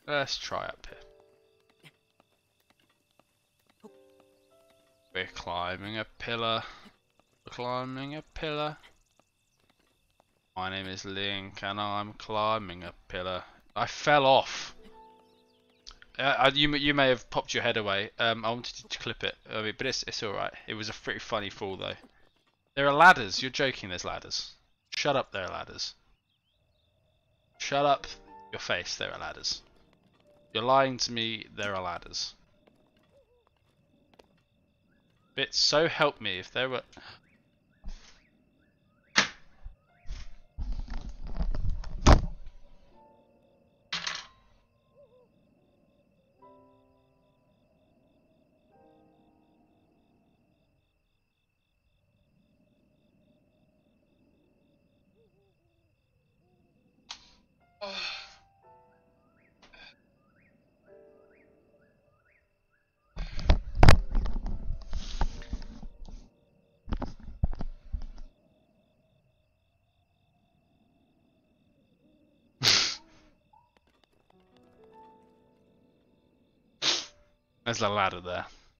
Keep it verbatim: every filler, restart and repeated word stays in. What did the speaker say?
Let's try up here. We're climbing a pillar. We're climbing a pillar. My name is Link and I'm climbing a pillar. I fell off. Uh, you you may have popped your head away. Um, I wanted to clip it, I mean, but it's it's all right. It was a pretty funny fall though. There are ladders. You're joking. There's ladders. Shut up. There are ladders. Shut up your face. There are ladders. You're lying to me. There are ladders. But so help me if there were. There's a ladder there.